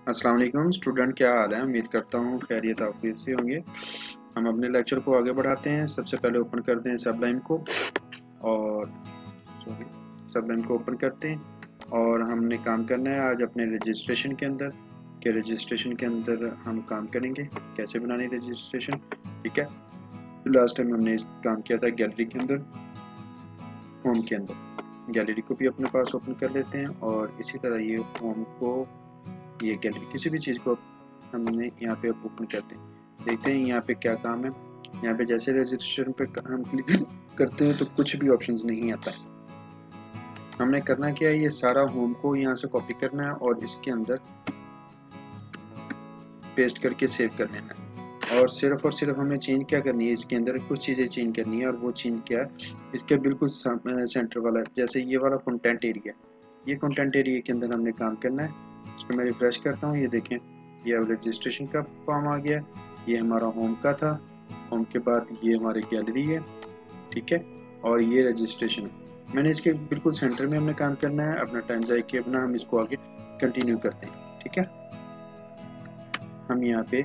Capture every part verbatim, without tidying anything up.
अस्सलाम वालेकुम स्टूडेंट, क्या हाल है। उम्मीद करता हूँ खैरियत आफियत से होंगे। हम अपने लेक्चर को आगे बढ़ाते हैं। सबसे पहले ओपन करते हैं सबलाइन को और सॉरी सबलाइन को ओपन करते हैं और हमने काम करना है आज अपने रजिस्ट्रेशन के अंदर के रजिस्ट्रेशन के अंदर हम काम करेंगे कैसे बनाने रजिस्ट्रेशन। ठीक है, लास्ट टाइम हमने काम किया था गैलरी के अंदर, होम के अंदर। गैलरी को भी अपने पास ओपन कर लेते हैं और इसी तरह ये होम को, ये गैलरी किसी भी चीज़ को हमने यहाँ पे ओपन करते हैं। देखते हैं यहाँ पे क्या काम है। यहाँ पे जैसे रजिस्ट्रेशन पे हम क्लिक करते हैं तो कुछ भी ऑप्शंस नहीं आता है। हमने करना क्या है, ये सारा होम को यहाँ से कॉपी करना है और इसके अंदर पेस्ट करके सेव कर लेना है। और सिर्फ और सिर्फ हमें चेंज क्या करनी है, इसके अंदर कुछ चीज़ें चेंज करनी है। और वो चेंज क्या है, इसके बिल्कुल सेंटर वाला, जैसे ये वाला कंटेंट एरिया, ये कंटेंट एरिया के अंदर हमने काम करना है। इसको मैं रिफ्रेश करता हूँ, ये देखें ये अब रजिस्ट्रेशन का फॉर्म आ गया। ये हमारा होम का था, होम के बाद ये हमारी गैलरी है, ठीक है, और ये रजिस्ट्रेशन है। मैंने इसके बिल्कुल सेंटर में हमने काम करना है। अपना टाइम जाए कि अपना हम इसको आगे कंटिन्यू करते हैं। ठीक है, हम यहाँ पे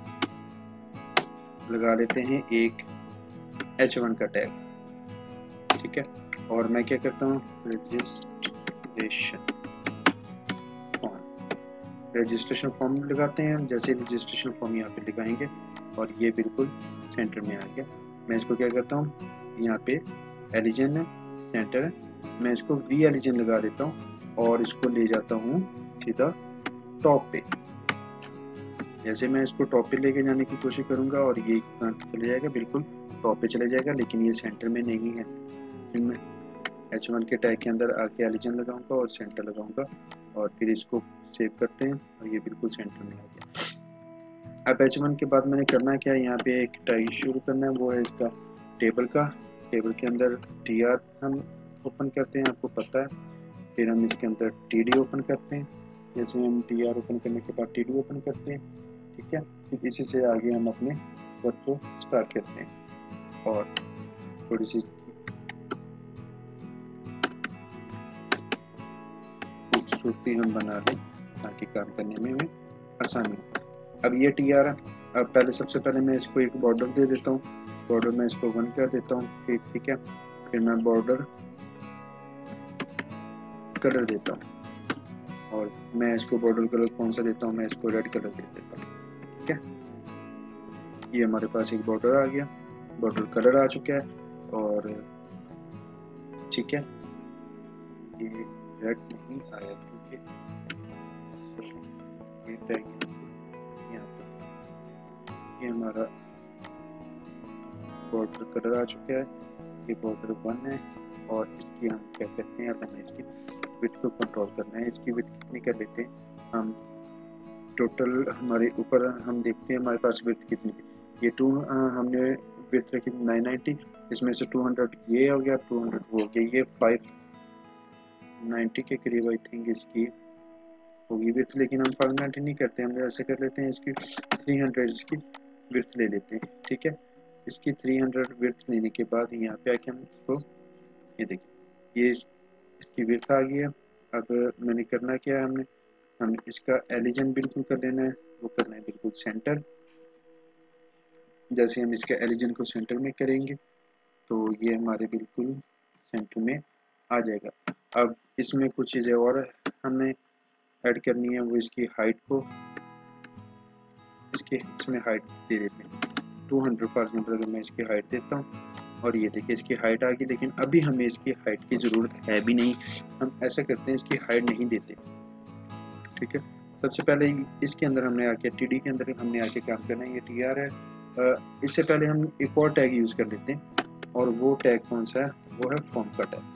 लगा लेते हैं एक एच वन का टैग। ठीक है, और मैं क्या करता हूँ, रजिस्ट्रेशन फॉर्म, रजिस्ट्रेशन फॉर्म लगाते हैं हम। जैसे रजिस्ट्रेशन फॉर्म यहाँ पे लगाएंगे और ये बिल्कुल सेंटर में आ गया। मैं इसको क्या करता हूँ, यहाँ पे एलिजन है, सेंटर है, मैं इसको वी एलिजन लगा देता हूँ और इसको ले जाता हूँ सीधा टॉप पे। जैसे मैं इसको टॉप पे लेके जाने की कोशिश करूँगा और ये चले जाएगा, बिल्कुल टॉप पे चले जाएगा, लेकिन ये सेंटर में नहीं है। फिर मैं एच वन के टैग के अंदर आके एलिजन लगाऊंगा और सेंटर लगाऊंगा और फिर इसको सेव करते हैं और ये बिल्कुल सेंटर में आ गया। अब एच वन के बाद मैंने करना क्या है, यहाँ पे एक टैग शुरू करना है, वो है इसका टेबल का। टेबल के अंदर टी आर हम ओपन करते हैं, आपको पता है। फिर हम इसके अंदर टी डी ओपन करते हैं। जैसे हम टी आर ओपन करने के बाद टी डी ओपन करते हैं, ठीक है। फिर इसी से आगे हम अपने वर्क को स्टार्ट करते हैं और थोड़ी सी खूबसूरती हम बना लें ताकि काम करने में हमें आसानी हो। अब ये टी आर है। अब पहले सबसे पहले मैं इसको एक बॉर्डर दे देता हूँ। बॉर्डर मैं इसको वन कर देता हूँ, फिर ठीक है। फिर मैं बॉर्डर कलर देता हूँ और मैं इसको बॉर्डर कलर कौन सा देता हूँ, मैं इसको रेड कलर दे देता हूँ। ठीक है, ये हमारे पास एक बॉर्डर आ गया, बॉर्डर कलर आ चुका है और ठीक है। ये रेड नहीं आया क्योंकि ये टैग यहाँ पर, ये हमारा बॉर्डर कलर आ चुका है। ये बॉर्डर वन है और इसकी हम क्या करते हैं, अब हमें इसकी विड्थ को कंट्रोल करना है। इसकी विड्थ कितनी कर लेते हैं हम, टोटल हमारे ऊपर हम देखते हैं हमारे पास विड्थ कितनी है। ये टू हमने विड्थ रखी नाइन नाइन्टी, इसमें से टू हंड्रेड ये हो गया, टू हंड्रेड वो हो गया, ये फाइव नाइन्टी के करीब आई थिंक इसकी होगी विड्थ। लेकिन हम फाइव नाइन्टी नहीं करते, हम ऐसे कर लेते हैं, इसकी थ्री हंड्रेड इसकी विड्थ ले लेते हैं। ठीक है, इसकी थ्री हंड्रेड विड्थ लेने के बाद यहाँ पे आके हम इसको, ये देखिए ये इस, इसकी विड्थ आ गई है। अब मैंने करना क्या है, हमने हम इसका एलिजन बिल्कुल कर लेना है, वो करना है बिल्कुल सेंटर। जैसे हम इसके एलिजन को सेंटर में करेंगे तो ये हमारे बिल्कुल सेंटर में आ जाएगा। अब इसमें कुछ चीज़ें और हमने ऐड करनी है, वो इसकी हाइट को, इसके इसमें हाइट दे देते हैं टू हंड्रेड फॉर एग्जाम्पल। अगर मैं इसकी हाइट देता हूँ और ये देखिए इसकी हाइट आ गई, लेकिन अभी हमें इसकी हाइट की ज़रूरत है भी नहीं। हम ऐसा करते हैं, इसकी हाइट नहीं देते। ठीक है, सबसे पहले इसके अंदर हमने आके टी डी के अंदर हमने आके काम करना है। ये टी आर है। इससे पहले हम एक और टैग यूज़ कर लेते हैं और वो टैग कौन सा है, वो है फॉर्म का टैग।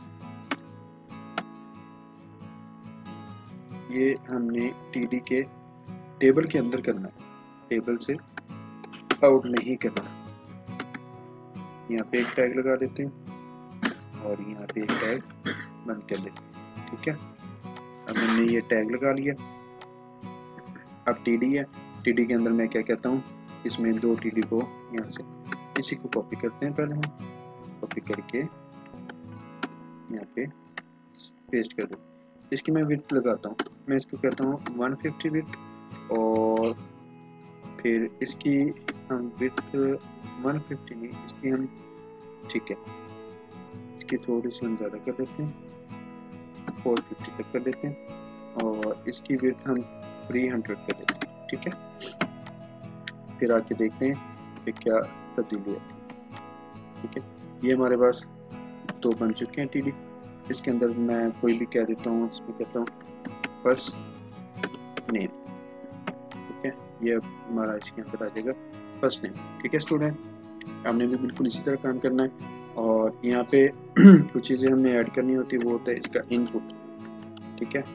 ये हमने टी डी के टेबल के अंदर करना है, टेबल से आउट नहीं करना। यहाँ पे एक टैग लगा देते हैं और यहाँ पे एक टैग बंद कर देते हैं। ठीक है, अब हमने ये टैग लगा लिया। अब टी डी है, टी डी के अंदर मैं क्या कहता हूँ, इसमें दो टी डी को यहाँ से इसी को कॉपी करते हैं। पहले हम कॉपी करके यहाँ पे पेस्ट कर देते हैं। इसकी मैं विड्थ लगाता हूँ, मैं इसको कहता हूँ वन फिफ्टी विड्थ और फिर इसकी हम विड्थ वन फिफ्टी नहीं, इसकी हम ठीक है इसकी थोड़ी सी हम ज़्यादा कर देते हैं, फोर फिफ्टी तक कर देते हैं और इसकी विड्थ हम थ्री हंड्रेड कर देते हैं। ठीक है, फिर आके देखते हैं कि क्या तब्दीली है। ठीक है, ये हमारे पास दो बन चुके हैं टीडी। इसके अंदर मैं कोई भी कह देता हूँ, इसमें कहता हूँ फर्स्ट नेम। ठीक है, ये हमारा इसके अंदर आ जाएगा फर्स्ट नेम। ठीक है स्टूडेंट, हमने भी बिल्कुल इसी तरह काम करना है और यहाँ पे कुछ चीज़ें हमें ऐड करनी होती है, वो होता है इसका इनपुट। ठीक है,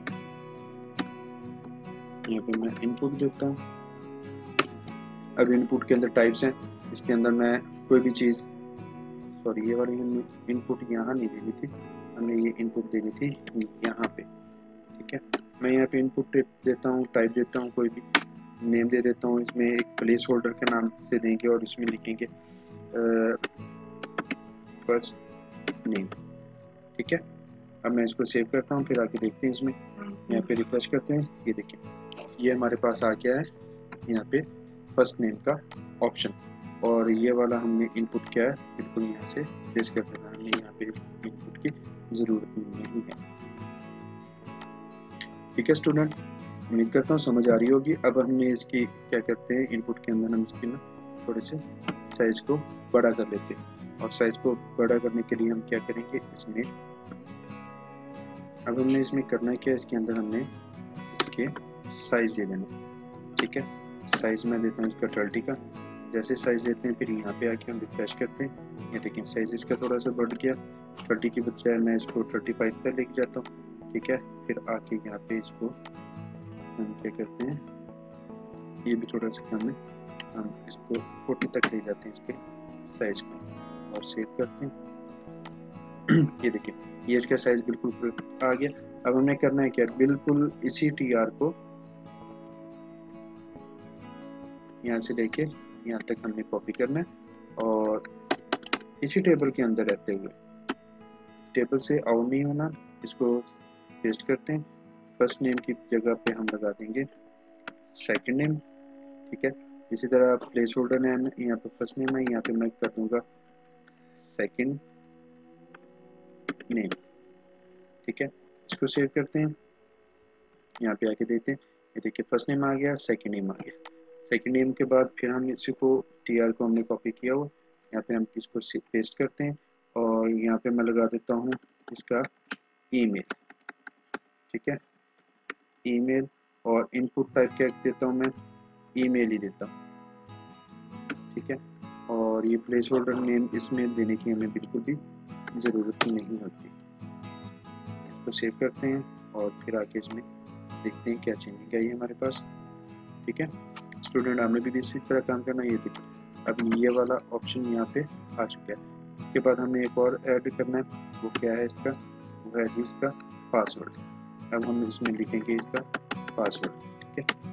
यहाँ पे मैं इनपुट देता हूँ। अब इनपुट के अंदर टाइप्स हैं, इसके अंदर मैं कोई भी चीज़, सॉरी ये वाली हमने इनपुट यहाँ नहीं देनी थी, हमने ये इनपुट देनी थी यहाँ पे। ठीक है, मैं यहाँ पे इनपुट देता हूँ, टाइप देता हूँ, कोई भी नेम दे देता हूँ। इसमें एक प्लेस होल्डर के नाम से देंगे और इसमें लिखेंगे फर्स्ट नेम। ठीक है, अब मैं इसको सेव करता हूँ, फिर आके देखते हैं इसमें, यहाँ पे रिफ्रेश करते हैं, ये देखिए ये हमारे पास आ गया है यहाँ पे फर्स्ट नेम का ऑप्शन। और ये वाला हमने इनपुट किया है, बिल्कुल यहाँ से प्लेस कर देना, हमें यहाँ पे इनपुट की ज़रूरत नहीं है। ठीक है स्टूडेंट, उम्मीद करता हूँ समझ आ रही होगी। अब हमने इसकी क्या करते हैं, इनपुट के अंदर हम इसकी ना थोड़े से साइज़ को बड़ा कर लेते हैं और साइज़ को बड़ा करने के लिए हम क्या करेंगे इसमें, अब हमने इसमें करना है क्या, इसके अंदर हमने इसके साइज़ दे देना। ठीक है, साइज़ मैं देता हूँ इसका थर्टी का, जैसे साइज़ देते हैं फिर यहाँ पे आके हम रिफ्रेश करते हैं, ये देखें साइज़ इसका थोड़ा सा बढ़ गया, थर्टी की बजाय मैं इसको थर्टी फाइव पर लेके जाता हूँ। ठीक है, फिर आके यहाँ पे इसको हम क्या करते हैं, ये भी थोड़ा सा कम है, हम इसको फोर्टी तक ले जाते हैं इसके साइज़ को और सेव करते हैं। ये देखिए ये इसका साइज़ बिल्कुल आ गया। अब हमें करना है क्या, बिल्कुल इसी टी आर को यहाँ से लेके यहाँ तक हमने कॉपी करना है और इसी टेबल के अंदर रहते हुए, टेबल से आउट नहीं होना, इसको पेस्ट करते हैं। फर्स्ट नेम की जगह पे हम लगा देंगे सेकंड नेम। ठीक है, इसी तरह प्लेस होल्डर नेम यहाँ पे फर्स्ट नेम है, यहाँ पे मैं कर दूंगा सेकंड नेम। ठीक है, इसको सेव करते हैं, यहाँ पे आके देखते हैं, ये देखिए फर्स्ट नेम आ गया, सेकंड नेम आ गया। सेकंड नेम के बाद फिर हम इसी को टी आर को हमने कॉपी किया हुआ, यहाँ पे हम इसको पेस्ट करते हैं और यहाँ पे मैं लगा देता हूँ इसका ईमेल। ठीक है, ईमेल और इनपुट टाइप क्या देता हूँ मैं, ईमेल ही देता हूँ। ठीक है, और ये प्लेस होल्डर नेम इसमें देने की हमें बिल्कुल भी ज़रूरत नहीं होती। इसको सेव करते हैं और फिर आके इसमें देखते हैं क्या चेंजिंग आई है हमारे पास। ठीक है स्टूडेंट, हमने भी इसी तरह काम करना। ये देखो अब ये वाला ऑप्शन यहाँ पे आ चुका है। इसके बाद हमें एक और ऐड करना है, वो क्या है इसका, वो है जी इसका पासवर्ड। अब हम इसमें लिखेंगे इसका पासवर्ड। ठीक है,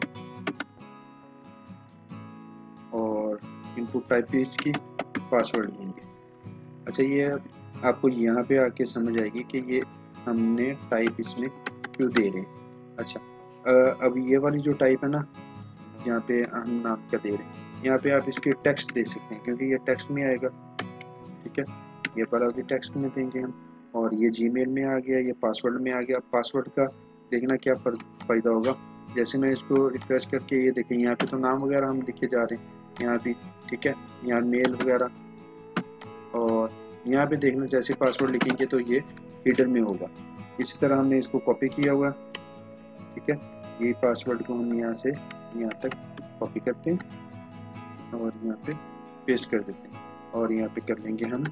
और इनपुट टाइप भी इसकी पासवर्ड देंगे। अच्छा, ये आपको यहाँ पे आके समझ आएगी कि ये हमने टाइप इसमें क्यों दे रहे हैं। अच्छा, अब ये वाली जो टाइप है ना, यहाँ पे हम नाम क्या दे रहे हैं, यहाँ पे आप इसके टेक्स्ट दे सकते हैं क्योंकि ये टेक्स्ट में आएगा। ठीक है, ये वाला भी टेक्स्ट में देंगे हम, और ये जीमेल में आ गया, ये पासवर्ड में आ गया। पासवर्ड का देखना क्या फ़ायदा होगा, जैसे मैं इसको रिफ्रेश करके ये देखें, यहाँ पे तो नाम वगैरह हम लिखे जा रहे हैं यहाँ भी। ठीक है, यहाँ मेल वगैरह, और यहाँ पे देखना जैसे पासवर्ड लिखेंगे तो ये हिडन में होगा। इसी तरह हमने इसको कॉपी किया हुआ। ठीक है, ये पासवर्ड को हम यहाँ से यहाँ तक कॉपी करते हैं और यहाँ पे पेस्ट कर देते हैं और यहाँ पे कर लेंगे हम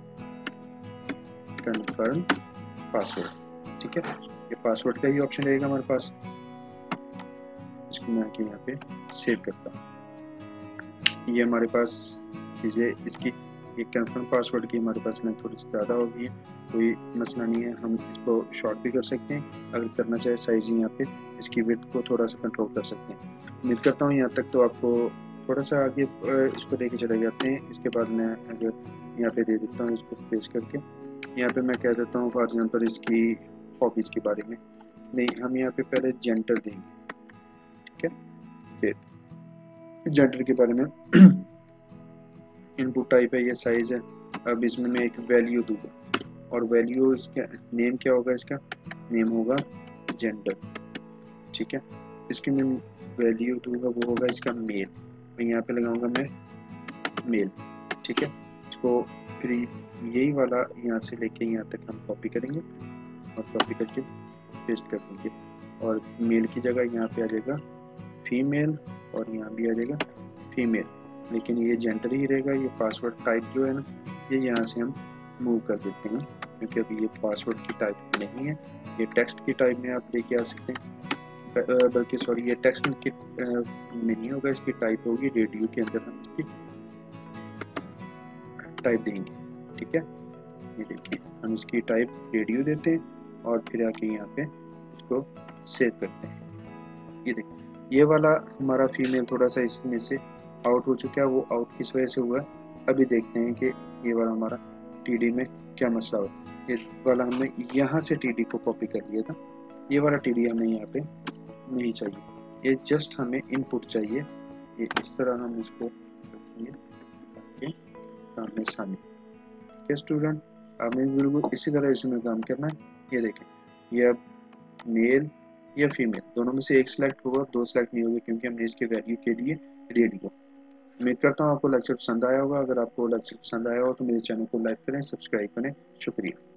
कन्फर्म पासवर्ड। ठीक है, ये पासवर्ड का ही ऑप्शन रहेगा हमारे पास। इसको मैं आके यहाँ पे सेव करता हूँ। ये हमारे पास चीज़ें इसकी, ये कन्फर्म पासवर्ड की हमारे पास लेंथ थोड़ी सी ज़्यादा होगी, कोई मसला नहीं है, हम इसको शॉर्ट भी कर सकते हैं। अगर करना चाहे साइज यहाँ पे इसकी विड्थ को थोड़ा सा कंट्रोल कर सकते हैं। उम्मीद करता हूँ यहाँ तक तो आपको थोड़ा सा आगे इसको लेके चले जाते हैं। इसके बाद मैं अगर यहाँ पे दे देता हूँ इसको पेस्ट करके, यहाँ पे मैं कह देता हूँ फॉर एग्जांपल इसकी हॉबीज़ के बारे में। नहीं, हम यहाँ पे पहले जेंडर देंगे। ठीक है, फिर जेंडर के बारे में इनपुट टाइप है, ये साइज है। अब इसमें मैं एक वैल्यू दूंगा और वैल्यू इसका नेम क्या होगा, इसका नेम होगा जेंडर, ठीक है। इसकी मैं वैल्यू दूंगा वो होगा इसका मेल, मैं यहाँ पे लगाऊंगा मैं मेल, ठीक है। इसको फिर यही वाला यहाँ से लेके यहाँ तक हम कॉपी करेंगे और कॉपी करके पेस्ट कर देंगे और मेल की जगह यहाँ पे आ जाएगा फीमेल और यहाँ भी आ जाएगा फीमेल, लेकिन ये जेंडर ही रहेगा। ये पासवर्ड टाइप जो है ना, ये यहाँ से हम मूव कर देते हैं क्योंकि अभी ये पासवर्ड की टाइप नहीं है, ये टेक्स्ट की टाइप में आप लेके आ सकते हैं, बल्कि सॉरी ये टेक्स्ट की में नहीं होगा, इसकी टाइप होगी रेडियो के अंदर हम इसकी टाइप देंगे, ठीक है। ये देखिए हम इसकी टाइप रेडियो देते हैं और फिर आके यहाँ पे इसको सेव करते हैं। ये देखिए ये वाला हमारा फीमेल थोड़ा सा इसमें से आउट हो चुका है, वो आउट किस वजह से हुआ है अभी देखते हैं कि ये वाला हमारा टीडी में क्या मसला हो। ये वाला हमने यहाँ से टीडी को कॉपी कर लिया था, ये वाला टीडी हमें यहाँ पे नहीं चाहिए, ये जस्ट हमें इनपुट चाहिए। ये इस तरह हम इसको रखेंगे ताकि सामने सामने, ठीक है स्टूडेंट। हमें बिल्कुल इसी तरह इसमें काम करना है। ये देखें ये अब मेल या फीमेल दोनों में से एक सिलेक्ट होगा, दो सिलेक्ट नहीं होगा क्योंकि हमने इसके वैल्यू के दिए रेडियो। उम्मीद करता हूँ आपको लेक्चर पसंद आया होगा। अगर आपको लेक्चर पसंद आया हो तो मेरे चैनल को लाइक करें, सब्सक्राइब करें। शुक्रिया।